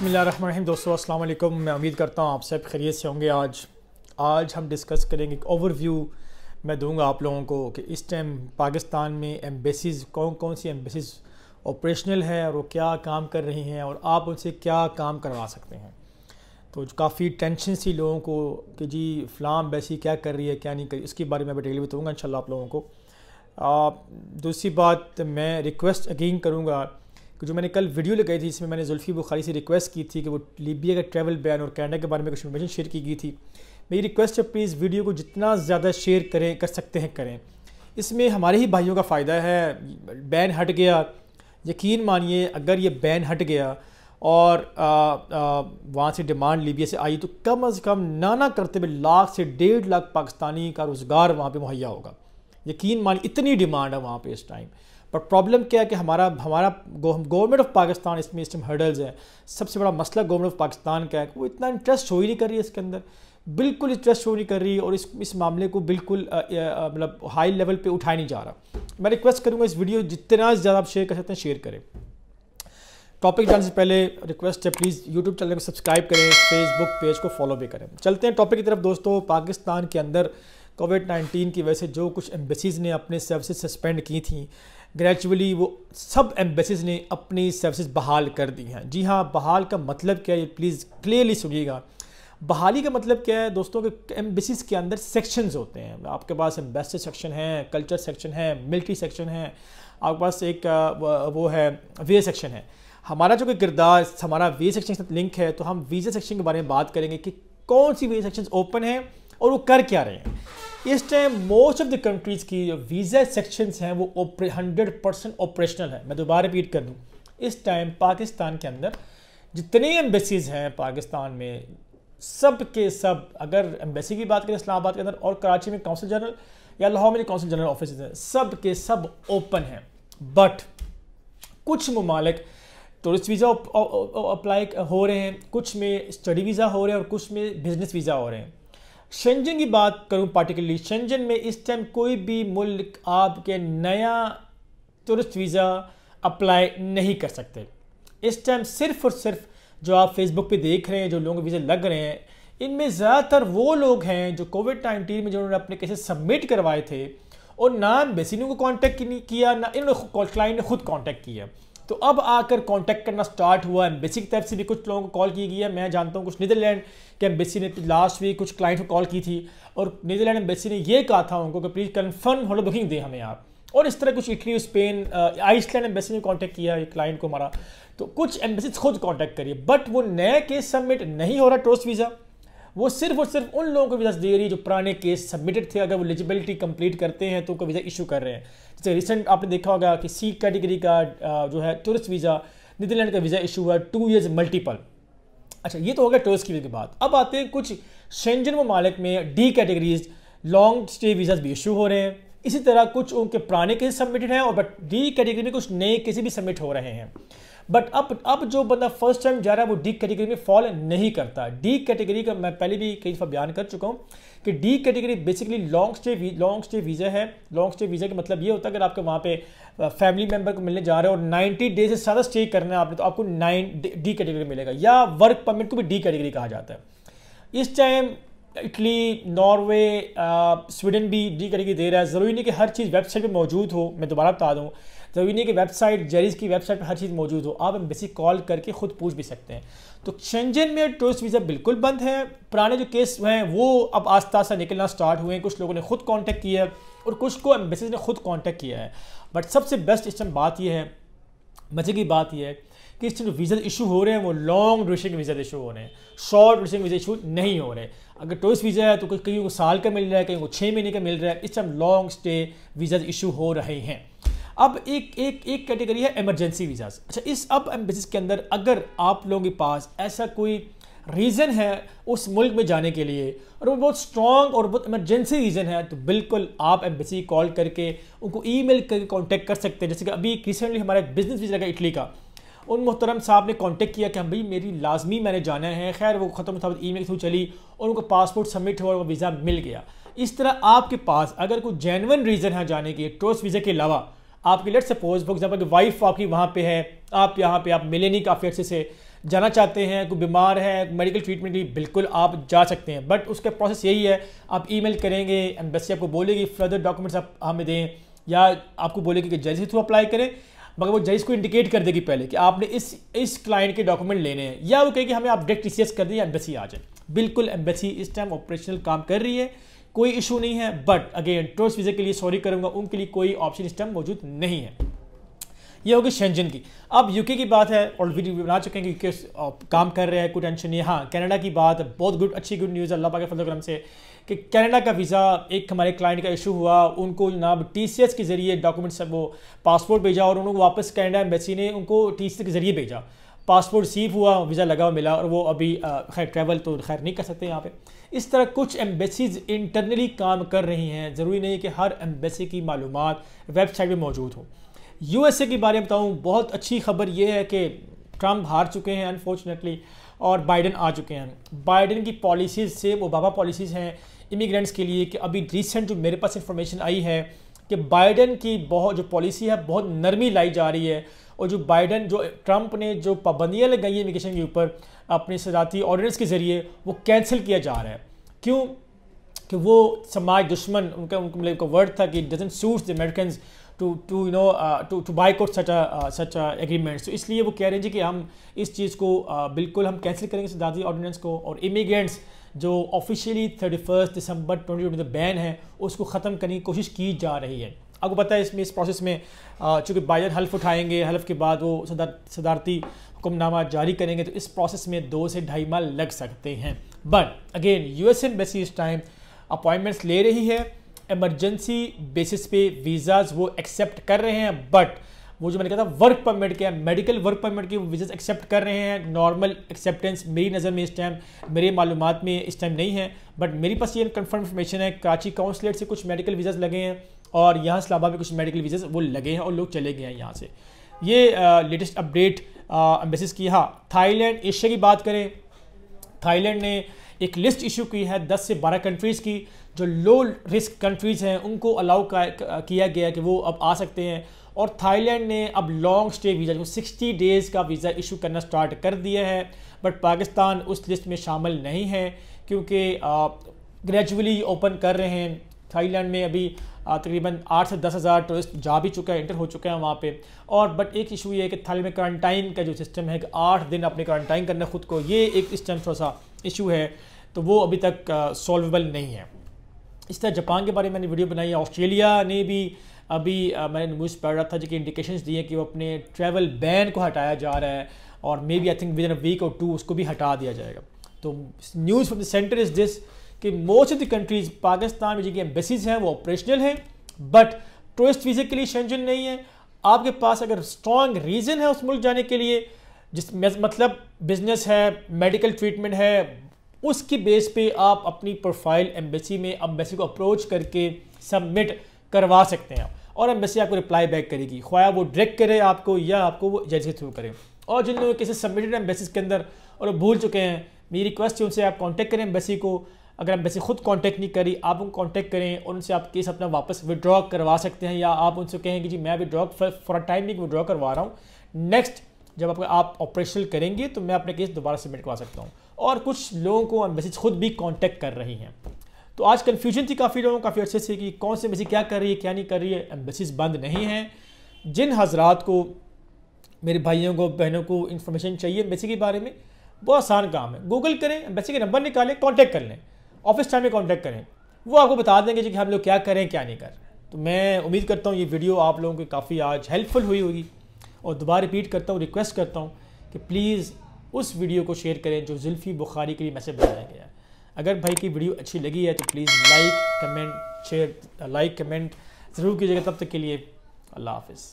बिस्मिल्लाहिर्रहमानिर्रहीम। दोस्तों अस्सलाम वालेकुम। मैं उम्मीद करता हूँ आप सब खैरियत से होंगे। आज हम डिस्कस करेंगे, एक ओवरव्यू मैं दूंगा आप लोगों को कि इस टाइम पाकिस्तान में एम्बेसीज़ कौन कौन सी एम्बेसीज़ ऑपरेशनल है और वो क्या काम कर रही हैं और आप उनसे क्या काम करवा सकते हैं। तो काफ़ी टेंशन सी लोगों को कि जी फ़लाँ एम्बेसी क्या कर रही है क्या नहीं कर रही, इसके बारे में डिटेल बताऊँगा इंशाल्लाह आप लोगों को। दूसरी बात, मैं रिक्वेस्ट अगेन करूँगा कि जो मैंने कल वीडियो लगाई थी इसमें मैंने जुल्फ़ी बुखारी से रिक्वेस्ट की थी कि वो लीबिया का ट्रैवल बैन और कनाडा के बारे में कुछ इन्फॉर्मेशन शेयर की गई थी। मेरी रिक्वेस्ट है प्लीज़ वीडियो को जितना ज़्यादा शेयर कर सकते हैं करें। इसमें हमारे ही भाइयों का फ़ायदा है। बैन हट गया, यकीन मानिए अगर ये बैन हट गया और वहाँ से डिमांड लीबिया से आई तो कम अज़ कम ना करते हुए 1 से 1.5 लाख पाकिस्तानी का रोज़गार वहाँ पे मुहैया होगा। यकीन मानिए इतनी डिमांड है वहाँ पे इस टाइम। पर प्रॉब्लम क्या है कि हमारा गवर्नमेंट ऑफ पाकिस्तान इसमें इस टाइम हर्डल्स है। सबसे बड़ा मसला गवर्नमेंट ऑफ पाकिस्तान का है कि वो इतना इंटरेस्ट शो ही नहीं कर रही है इसके अंदर, बिल्कुल इंटरेस्ट शो नहीं कर रही और इस मामले को बिल्कुल मतलब हाई लेवल पे उठाया नहीं जा रहा। मैं रिक्वेस्ट करूँगा इस वीडियो जितना ज़्यादा आप शेयर कर सकते हैं शेयर करें। टॉपिक जाने से पहले रिक्वेस्ट है प्लीज़ यूट्यूब चैनल को सब्सक्राइब करें, फेसबुक पेज को फॉलो भी करें। चलते हैं टॉपिक की तरफ। दोस्तों, पाकिस्तान के अंदर कोविड-19 की वजह से जो कुछ एम्बेसीज़ ने अपने सर्विसेज सस्पेंड की थी, ग्रेजुअली वो सब एम्बेसीज़ ने अपनी सर्विसेज बहाल कर दी हैं। जी हाँ, बहाल का मतलब क्या है प्लीज़ क्लियरली सुनिएगा। बहाली का मतलब क्या है दोस्तों कि एम्बेसीज़ के अंदर सेक्शंस होते हैं। आपके पास एम्बेसडर सेक्शन है, कल्चर सेक्शन है, मिलिट्री सेक्शन है, आपके पास एक वो है वीज़ा सेक्शन है। हमारा जो कि किरदार हमारा वीज़ा सेक्शन के साथ लिंक है, तो हम वीज़ा सेक्शन के बारे में बात करेंगे कि कौन सी वीज़ा सेक्शन ओपन है और वो कर क्या रहे हैं। इस time most of the countries की जो वीज़ा सेक्शंस हैं वो 100% ऑपरेशनल है। मैं दोबारा रिपीट कर दूं, इस टाइम पाकिस्तान के अंदर जितने एम्बेसीज़ हैं पाकिस्तान में सब के सब, अगर एम्बेसी की बात करें इस्लामाबाद के अंदर और कराची में कौंसल जनरल या लाहौर में कौंसल जनरल ऑफिस हैं, सब के सब ओपन हैं। बट कुछ ममालिक टूरिस्ट वीज़ा अप्लाई हो रहे हैं, कुछ में स्टडी वीज़ा हो रहे हैं और कुछ में बिजनेस वीज़ा हो रहे हैं। शेंजन की बात करूं पार्टिकुलरली, शेंजन में इस टाइम कोई भी मुल्क आपके नया टूरिस्ट वीज़ा अप्लाई नहीं कर सकते। इस टाइम सिर्फ और सिर्फ जो आप फेसबुक पे देख रहे हैं, जो लोगों के वीज़े लग रहे हैं, इनमें ज़्यादातर वो लोग हैं जो कोविड-19 में जिन्होंने अपने केसेस सबमिट करवाए थे और ना एम्बेसी ने उनको कॉन्टैक्ट किया ना इन्होंने क्लाइंट ने खुद कॉन्टैक्ट किया। तो अब आकर कांटेक्ट करना स्टार्ट हुआ। एम्बेसी की तरफ से भी कुछ लोगों को कॉल की गई है। मैं जानता हूँ कुछ नीदरलैंड के एम्बेसी ने लास्ट वीक कुछ क्लाइंट को कॉल की थी और नीदरलैंड एम्बेसी ने ये कहा था उनको कि प्लीज़ कन्फर्म होटल बुकिंग दें हमें आप। और इस तरह कुछ इटली, स्पेन, आइसलैंड एम्बेसी ने कॉन्टैक्ट किया ये क्लाइंट को हमारा। तो कुछ एम्बेसी खुद कॉन्टैक्ट करिए, बट वो नया केस सबमिट नहीं हो रहा टूरिस्ट वीज़ा। वो सिर्फ और सिर्फ उन लोगों को वीज़ा दे रही है जो पुराने केस सबमिटेड थे। अगर वो एलिजिबिलिटी कंप्लीट करते हैं तो उनको वीज़ा इशू कर रहे हैं। जैसे रिसेंट आपने देखा होगा कि सी कैटेगरी का जो है टूरिस्ट वीज़ा, नीदरलैंड का वीज़ा इशू हुआ 2 ईयर्स मल्टीपल। अच्छा, ये तो हो गया टूरिस्ट की बात। अब आते हैं कुछ शेंजन ममालिक में D categories long stay visa भी इशू हो रहे हैं। इसी तरह कुछ उनके पुराने केस सबमिटेड हैं और बट डी कैटेगरी में कुछ नए केस भी सबमिट हो रहे हैं। बट अब जो बंदा फर्स्ट टाइम जा रहा है वो डी कैटेगरी में फॉल नहीं करता। डी कैटेगरी का मैं पहले भी कई दफ़ा बयान कर चुका हूँ कि D category basically long stay visa है। लॉन्ग स्टे वीज़ा का मतलब ये होता है अगर आपके वहाँ पे फैमिली मेम्बर को मिलने जा रहे हो और 90 डेज से ज़्यादा स्टे करना है आपने, तो आपको 9 डी कैटेगरी मिलेगा, या वर्क परमिट को भी डी कैटेगरी कहा जाता है। इस टाइम इटली, नॉर्वे, स्वीडन भी डी कैटेगरी दे रहा है। ज़रूरी नहीं कि हर चीज़ वेबसाइट पे मौजूद हो। मैं दोबारा बता दूँ, ज़रूरी नहीं कि वेबसाइट जेरिस की वेबसाइट पर हर चीज़ मौजूद हो। आप एम्बेसी कॉल करके खुद पूछ भी सकते हैं। तो शेंजन में टूरिस्ट वीज़ा बिल्कुल बंद है। पुराने जो केस हैं वो अब आस्ता आस्ता निकलना स्टार्ट हुए हैं। कुछ लोगों ने खुद कॉन्टैक्ट किया है और कुछ को एम्बेसी ने खुद कॉन्टैक्ट किया है। बट सबसे बेस्ट इस टाइम बात यह है, मज़े की बात यह है कि इस टाइम जो वीज़ा इशू हो रहे हैं वो लॉन्ग ड्यूरेशन के वीज़ा इशू हो रहे हैं, शॉर्ट ड्यूरेशन वीज़ा इशू नहीं हो रहे। अगर टूरिस्ट वीज़ा है तो कहीं को साल का मिल रहा है, कहीं को 6 महीने का मिल रहा है। इस time long stay visa issue हो रहे हैं। अब एक कैटेगरी है इमरजेंसी वीज़ाज़। अच्छा, इस अब एम्बेसीज़ के अंदर अगर आप लोगों के पास ऐसा कोई रीज़न है उस मुल्क में जाने के लिए और वो बहुत स्ट्रॉन्ग और बहुत इमरजेंसी रीज़न है, तो बिल्कुल आप एम्बेसी कॉल करके उनको ईमेल करके कांटेक्ट कर सकते हैं। जैसे कि अभी रिसेंटली हमारा एक बिजनेस वीज़ा लगा इटली का, उन मोहतरम साहब ने कांटेक्ट किया कि हम भाई मेरी लाजमी मैंने जाना है। खैर वो ख़त्म था, ईमेल के थ्रू चली और उनको पासपोर्ट सबमिट हुआ और वो वीज़ा मिल गया। इस तरह आपके पास अगर कोई जेन्युइन रीज़न है जाने के टूरिस्ट वीज़ा के अलावा, आपकी let suppose for example wife आपकी वहाँ पे है, आप यहाँ पे आप मिले नहीं काफ़ी अर्से से, जाना चाहते हैं, कोई बीमार है, मेडिकल ट्रीटमेंट के लिए बिल्कुल आप जा सकते हैं, बट उसका प्रोसेस यही है, आप ईमेल करेंगे, एम्बेसी आपको बोलेगी फर्दर डॉक्यूमेंट्स आप हमें दें, या आपको बोलेगी कि जज के थ्रू अप्लाई करें, मगर वो जज को इंडिकेट कर देगी पहले कि आपने इस क्लाइंट के डॉक्यूमेंट लेने हैं, या वो कहेगी हमें आप डायरेक्ट टीसीएस कर दें या एम्बेसी आ जाए। बिल्कुल एम्बेसी इस टाइम ऑपरेशनल काम कर रही है, कोई इशू नहीं है, बट अगेन टूरिस्ट वीज़े के लिए सॉरी करूंगा, उनके लिए कोई ऑप्शन इस टाइम मौजूद नहीं है। ये होगी शेंजन की। अब यूके की बात है, और वीडियो बना चुके हैं कि यूके काम कर रहे हैं, कोई टेंशन नहीं है। हाँ, कनाडा की बात बहुत गुड, अच्छी गुड न्यूज़ अल्लाह पाक के फजल करम से कि कनाडा का वीज़ा एक हमारे क्लाइंट का इशू हुआ, उनको जनाब टीसीएस के ज़रिए डॉक्यूमेंट्स वो पासपोर्ट भेजा और उनको वापस कनाडा एम्बेसी ने उनको टीसीएस के ज़रिए भेजा, पासपोर्ट रिसीव हुआ, वीज़ा लगा मिला, और वो अभी खैर ट्रैवल तो खैर नहीं कर सकते यहाँ पे। इस तरह कुछ एम्बेसीज इंटरनली काम कर रही हैं, ज़रूरी नहीं कि हर एम्बेसी की मालूमात वेबसाइट में मौजूद हो। यूएसए के बारे में बताऊँ, बहुत अच्छी खबर ये है कि ट्रम्प हार चुके हैं अनफॉर्चुनेटली, और बाइडन आ चुके हैं। बाइडन की पॉलिसीज़ से ओबामा पॉलिसीज़ हैं इमिग्रेंट्स के लिए, कि अभी रिसेंट जो मेरे पास इंफॉर्मेशन आई है कि बाइडन की बहुत जो पॉलिसी है बहुत नरमी लाई जा रही है, और जो ट्रंप ने जो पाबंदियाँ लगाई है इमिग्रेशन के ऊपर अपने सदारती ऑर्डिनेंस के ज़रिए, वो कैंसिल किया जा रहा है। क्यों? कि वो समाज दुश्मन, उनका वर्ड था कि doesn't suits the Americans to back out such agreements. तो इसलिए वो कह रहे हैं जी कि हम इस चीज़ को बिल्कुल हम कैंसिल करेंगे सदारती ऑर्डिनेंस को, और इमिग्रेंट्स जो ऑफिशियली 31 दिसंबर 2020 बैन है उसको ख़त्म करने की कोशिश की जा रही है। आपको पता है इस प्रोसेस में चूँकि बाइडन हल्फ उठाएंगे, हल्फ के बाद वो सदारती हुक्मनामा जारी करेंगे, तो इस प्रोसेस में 2 से ढाई माह लग सकते हैं। बट अगेन यूएस एम्बेसी इस टाइम अपॉइंटमेंट्स ले रही है, इमरजेंसी बेसिस पे वीज़ाज़ वो एक्सेप्ट कर रहे हैं, बट वो जो मैंने कहा था वर्क परमिट के, मेडिकल वर्क परमिट के वीज़ाज़ एक्सेप्ट कर रहे हैं। नॉर्मल एक्सेप्टेंस मेरी नज़र में इस टाइम, मेरे मालूमात में इस टाइम नहीं है, बट मेरी पास ये कन्फर्म इन्फॉर्मेशन है कराची काउंसलेट से कुछ मेडिकल वीज़ाज़ लगे हैं, और यहाँ इस्लामाबाद में कुछ मेडिकल वीज़ाज़ वो लगे हैं और लोग चले गए हैं यहाँ से। ये लेटेस्ट अपडेट एम्बेसीज की। हाँ, थाईलैंड, एशिया की बात करें, थाईलैंड ने एक लिस्ट इशू की है 10 से 12 कंट्रीज़ की, जो लो रिस्क कंट्रीज़ हैं उनको अलाउ किया गया कि वो अब आ सकते हैं। और थाईलैंड ने अब लॉन्ग स्टे वीज़ा जो 60 डेज़ का वीज़ा इशू करना स्टार्ट कर दिया है, बट पाकिस्तान उस लिस्ट में शामिल नहीं है, क्योंकि ग्रेजुअली ओपन कर रहे हैं। थाईलैंड में अभी तकरीबन 8 से 10 हज़ार टूरिस्ट जा भी चुका है, एंटर हो चुका है वहाँ पे। और बट एक इशू ये है कि थाईलैंड में क्वारंटाइन का जो सिस्टम है कि 8 दिन अपने क्वारंटाइन करना खुद को, ये एक इस टाइम थोड़ा सा इशू है, तो वो अभी तक सॉल्वेबल नहीं है। इस तरह जापान के बारे में मैंने वीडियो बनाई है। ऑस्ट्रेलिया ने भी अभी मैंने न्यूज़ पढ़ रहा था जो कि इंडिकेशंस दिए कि वो अपने ट्रैवल बैन को हटाया जा रहा है, और maybe I think within a week और 2 उसको भी हटा दिया जाएगा। तो news from the centre is this कि most of the countries, Pakistan में जो कि एम्बेसीज हैं वो ऑपरेशनल हैं, बट टूरिस्ट वीज़े के लिए शेंजन नहीं है। आपके पास अगर स्ट्रॉन्ग रीज़न है उस मुल्क जाने के लिए, जिस मतलब बिजनेस है, मेडिकल ट्रीटमेंट है, उसकी बेस पे आप अपनी प्रोफाइल एम्बेसी में एम्बेसी को अप्रोच करके सबमिट करवा सकते हैं, और एम्बेसी आपको रिप्लाई बैक करेगी, ख्वाह वो डायरेक्ट करे आपको या आपको वो जज के थ्रू करे। और जिन लोगों केसेस सबमिटेड एम्बेसीज के अंदर और वो भूल चुके हैं, मेरी रिक्वेस्ट है उनसे आप कांटेक्ट करें एम्बेसी को। अगर एम्बेसी खुद कांटेक्ट नहीं करी, आप उनको कांटेक्ट करें और उनसे आप केस अपना वापस विड्रॉ करवा सकते हैं, या आप उनसे कहें कि जी मैं withdraw for a time withdraw करवा रहा हूँ, नेक्स्ट जब आप ऑपरेशनल करेंगे तो मैं अपने केस दोबारा सबमिट करवा सकता हूँ। और कुछ लोगों को एम्बेसीज खुद भी कांटेक्ट कर रही हैं। तो आज कन्फ्यूजन थी काफ़ी लोगों, काफ़ी अच्छे से कि कौन सी एम्बेसी क्या कर रही है क्या नहीं कर रही है। एम्बेसीज बंद नहीं हैं। जिन हजरात को, मेरे भाइयों को, बहनों को इन्फॉर्मेशन चाहिए एम्बेसी के बारे में, बहुत आसान काम है, गूगल करें, एम्बेसी के नंबर निकालें, कॉन्टैक्ट कर लें, ऑफिस टाइम में कॉन्टैक्ट करें, वो आपको बता देंगे कि हम लोग क्या करें क्या नहीं कर रहे। तो मैं उम्मीद करता हूँ ये वीडियो आप लोगों की काफ़ी आज हेल्पफुल हुई होगी, और दोबारा रिपीट करता हूँ, रिक्वेस्ट करता हूँ कि प्लीज़ उस वीडियो को शेयर करें जो जुल्फ़ी बुखारी के लिए मैसेज बनाया गया है। अगर भाई की वीडियो अच्छी लगी है तो प्लीज़ लाइक कमेंट ज़रूर कीजिएगा। तब तक के लिए अल्लाह हाफ़िज़।